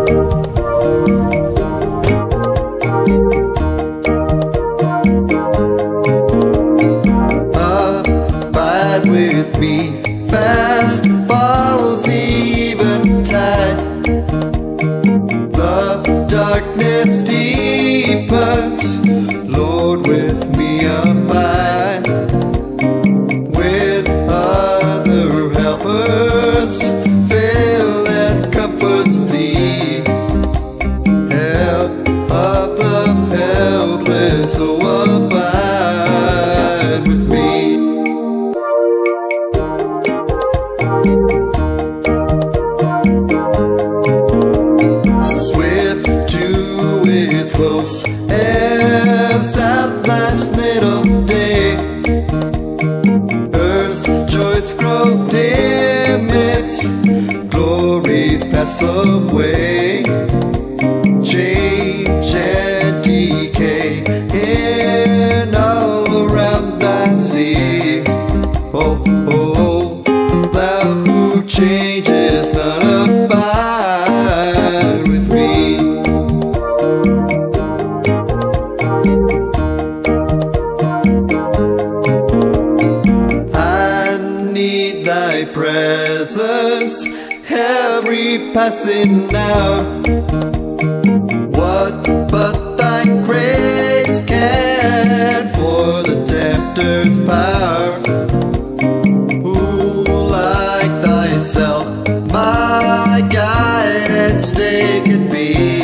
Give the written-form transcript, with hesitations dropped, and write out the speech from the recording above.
Abide with me, fast falls eventide. The darkness deepens, Lord, with me abide. With other helpers, fill and comforts thee. Help of the helpless, oh abide with me. Swift to its close ebbs out last little day. Earth's joys grow dim, its glories pass away. Change and decay in all around I see. Oh, oh, thou who changes not abide with me. I need thy presence every passing hour. What but thy grace can for the tempter's power? Who like thyself my guide and stay can be?